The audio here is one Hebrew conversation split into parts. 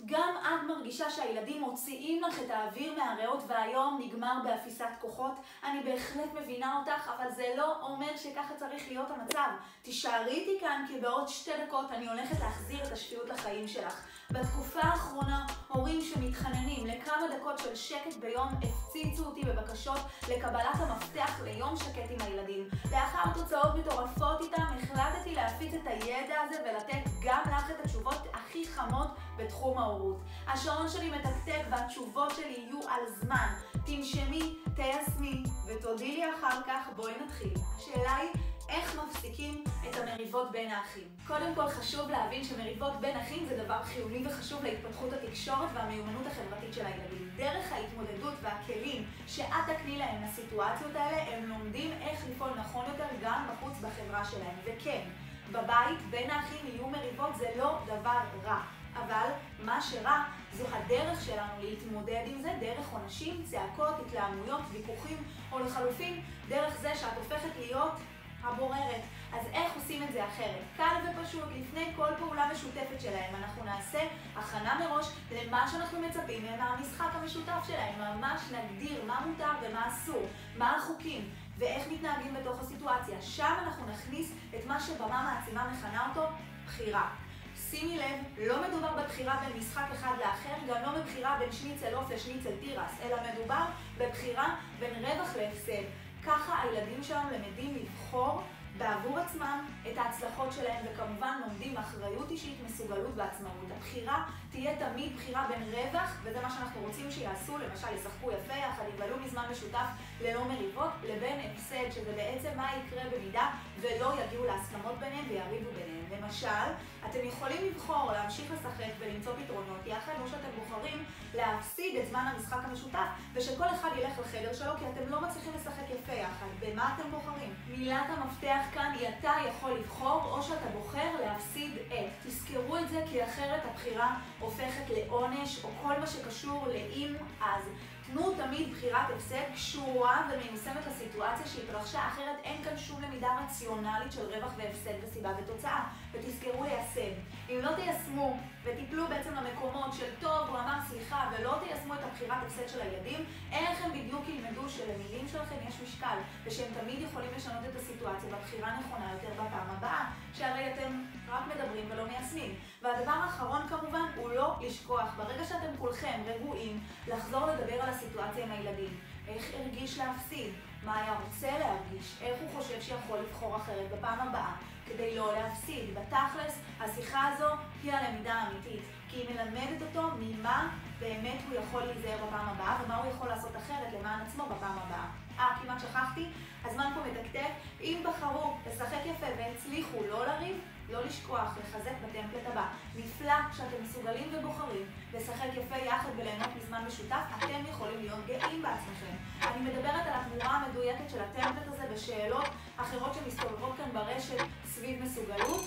גם את מרגישה שהילדים מוציאים לך את האוויר מהריאות והיום נגמר באפיסת כוחות? אני בהחלט מבינה אותך, אבל זה לא אומר שככה צריך להיות המצב. תישארי איתי כאן כי בעוד 2 דקות אני הולכת להחזיר את השפיות לחיים שלך. בתקופה האחרונה, הורים שמתחננים לכמה דקות של שקט ביום הפציצו אותי בבקשות לקבלת המפתח ליום שקט עם הילדים. לאחר תוצאות מטורפות איתם, החלטתי להפיץ את הידע הזה ולתת גם לך את התשובות הכי חמות בתחום ההורות. השעון שלי מתקתק והתשובות שלי יהיו על זמן. תנשמי, תיישמי ותודי לי אחר כך. בואי נתחיל. השאלה היא, איך מפסיקים את המריבות בין האחים? קודם כל חשוב להבין שמריבות בין אחים זה דבר חיוני וחשוב להתפתחות התקשורת והמיומנות החברתית של הילדים. דרך ההתמודדות והכלים שאת תקני להם לסיטואציות האלה, הם לומדים איך לפעול נכון יותר גם בחוץ בחברה שלהם. וכן, בבית בין האחים יהיו מריבות, זה לא דבר רע. אבל מה שרע זו הדרך שלנו להתמודד עם זה, דרך עונשים, צעקות, התלהמויות, ויכוחים, או לחלופין, דרך זה שאת הופכת להיות הבוררת. אז איך עושים את זה אחרת? קל ופשוט, לפני כל פעולה משותפת שלהם, אנחנו נעשה הכנה מראש למה שאנחנו מצפים מהמשחק המשותף שלהם. ממש נגדיר מה מותר ומה אסור, מה החוקים, ואיך מתנהגים בתוך הסיטואציה. שם אנחנו נכניס את מה שבמה מעצימה מכנה אותו בחירה. שימי לב, לא מדובר בבחירה בין משחק אחד לאחר, גם לא בבחירה בין שניצל עוף לשניצל תירס, אלא מדובר בבחירה בין רווח להפסד. ככה הילדים שלנו למדים לבחור בעבור עצמם את ההצלחות שלהם, וכמובן לומדים אחריות אישית, מסוגלות ועצמאות. הבחירה תהיה תמיד בחירה בין רווח, וזה מה שאנחנו רוצים שיעשו, למשל ישחקו יפה יחד, יבלו מזמן משותף ללא מריבות, לבין הפסד, שזה בעצם מה יקרה במידה ולא יגיעו להסכמות ביניהם ויריבו ביניהם. למשל, אתם יכולים לבחור להמשיך לשחק ולמצוא פתרונות יחד, או שאתם בוחרים להפסיד את זמן המשחק המשותף, ושכל אחד ילך לחדר שלו, כי אתם לא מצליחים לשחק יפה יחד. במה אתם בוחרים? מילת המפתח כאן היא אתה יכול לבחור, או שאתה בוחר להפסיד את. תזכרו את זה, כי אחרת הבחירה הופכת לעונש, או כל מה שקשור לאם אז. תנו תמיד בחירת הפסד קשורה ומיושמת לסיטואציה שהתרחשה, אחרת אין כאן שום למידה רציונלית של רווח והפסד וסיבה ותוצאה. ותזכרו ליישם. אם לא תיישמו ותיפלו בעצם למקומות של טוב, הוא אמר סליחה, ולא תיישמו את הבחירת הפסד של הילדים, איך הם בדיוק ילמדו שלמילים שלכם יש משקל, ושהם תמיד יכולים לשנות את הסיטואציה בבחירה נכונה יותר בפעם הבאה, שהרי אתם רק מדברים ולא מיישמים. והדבר האחרון כמובן הוא לא לשכוח, ברגע שאתם כולכם רגועים, לחזור לדבר על הסיטואציה עם הילדים. איך הרגיש להפסיד? מה היה רוצה להרגיש? איך הוא חושב שיכול לבחור אחרת בפעם הבאה כדי לא להפסיד? בתכלס, השיחה הזו היא הלמידה האמיתית, כי היא מלמדת אותו ממה באמת הוא יכול להיזהר בפעם הבאה ומה הוא יכול לעשות אחרת למען עצמו בפעם הבאה. כמעט שכחתי, הזמן פה מתקתק. אם בחרו לשחק יפה והצליחו לא לריב, לא לשכוח, לחזק בטמפלט הבא. נפלא שאתם מסוגלים ובוחרים לשחק יפה יחד וליהנות מזמן משותף, אתם יכולים להיות גאים בעצמכם. אני מדברת על התמורה המדויקת של הטמפלט הזה בשאלות אחרות שמסתובבות כאן ברשת סביב מסוגלות.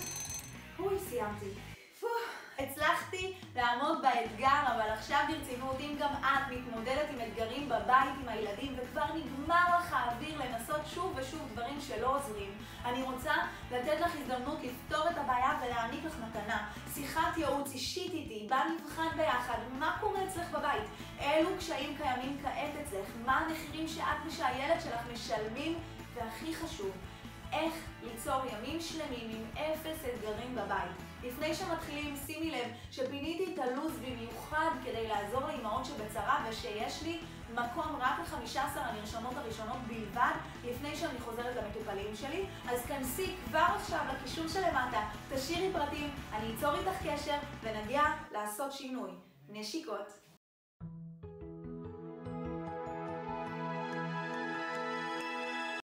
סיימתי. הצלחתי לעמוד באתגר, אבל עכשיו ברצינות, אם גם את מתמודדת עם אתגרים בבית עם הילדים וכבר נגמר לך האוויר לנסות שוב ושוב דברים שלא עוזרים, אני רוצה לתת לך הזדמנות לפתור את הבעיה ולהעניק לך מתנה. שיחת ייעוץ אישית איתי, בה נבחן ביחד מה קורה אצלך בבית, אילו קשיים קיימים כעת אצלך, מה המחירים שאת ושהילד שלך משלמים, והכי חשוב, איך ליצור ימים שלמים עם 0 אתגרים בבית. לפני שמתחילים, שימי לב שפיניתי את הלוז במיוחד כדי לעזור לאמהות שבצרה, ושיש לי מקום רק ל15 הנרשמות הראשונות בלבד לפני שאני חוזרת למטופלים שלי. אז כנסי כבר עכשיו לקישור שלמטה, תשאירי פרטים, אני אצור איתך קשר ונגיע לעשות שינוי. נשיקות.